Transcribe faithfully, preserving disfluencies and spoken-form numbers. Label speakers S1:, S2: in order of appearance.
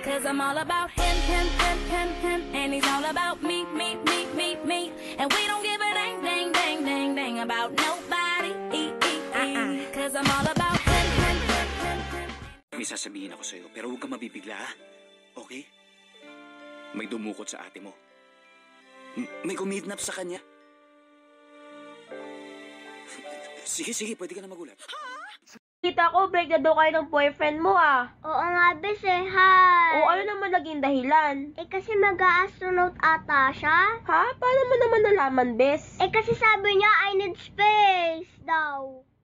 S1: Cause I'm all about him, him, him, him, him, and he's all about me, me, me, me, me. And we don't give a dang, dang, dang, dang, dang about nobody. Uh-uh. Cause I'm all about him, him, him, him, him.
S2: May sasabihin ako sa'yo, pero huwag ka mabibigla, ha? Okay? May dumukot sa ate mo. M- may kumidnap sa kanya. Sige, sige, pwede ka na magulat.
S3: Kita ko, break na daw kayo ng boyfriend mo ah.
S4: Oo nga, bes eh. Hi!
S3: O ano naman naging dahilan?
S4: Eh kasi mag-a-astronaut ata siya.
S3: Ha? Paano mo naman nalaman, bes?
S4: Eh kasi sabi niya, I need space daw.